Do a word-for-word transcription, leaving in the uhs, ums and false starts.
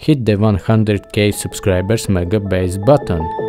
hit the one hundred K subscribers mega base button.